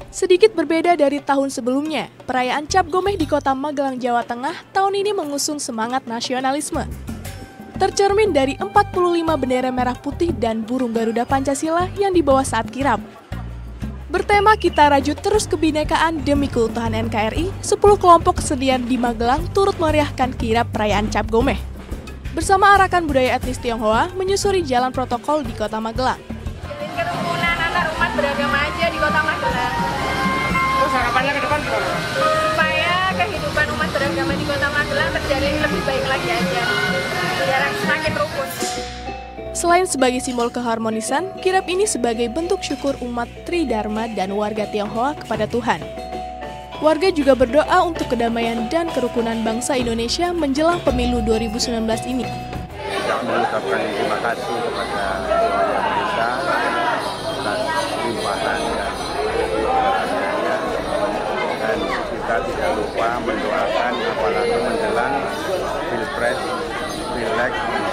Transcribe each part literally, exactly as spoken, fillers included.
Sedikit berbeda dari tahun sebelumnya, perayaan Cap Gomeh di Kota Magelang, Jawa Tengah tahun ini mengusung semangat nasionalisme. Tercermin dari empat puluh lima bendera merah putih dan burung Garuda Pancasila yang dibawa saat kirap. Bertema Kita Rajut Terus Kebinekaan Demi Keutuhan N K R I, sepuluh kelompok kesenian di Magelang turut meriahkan kirap perayaan Cap Gomeh. Bersama arakan budaya etnis Tionghoa menyusuri jalan protokol di Kota Magelang. Jalin kerukunan antar umat beragama aja di Kota Magelang. Terus harapannya ke depan gimana? Supaya kehidupan umat beragama di Kota Magelang terjalin lebih baik lagi aja. Biar semakin rukun. Selain sebagai simbol keharmonisan, kirap ini sebagai bentuk syukur umat Tridharma dan warga Tionghoa kepada Tuhan. Warga juga berdoa untuk kedamaian dan kerukunan bangsa Indonesia menjelang pemilu dua ribu sembilan belas ini. Saya mengucapkan terima kasih kepada Indonesia atas limpahan yang diberikannya, dan kita tidak lupa mendoakan apalagi menjelang Pilpres, Pileg,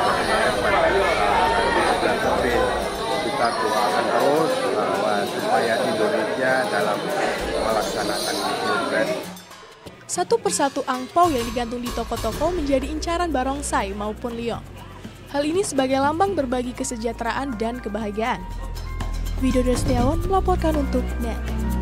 kita doakan terus bahwa supaya Indonesia dalam melaksanakan Pilpres. Satu persatu angpau yang digantung di toko-toko menjadi incaran barongsai maupun liong. Hal ini sebagai lambang berbagi kesejahteraan dan kebahagiaan. Widodo Setiawan melaporkan untuk N E T.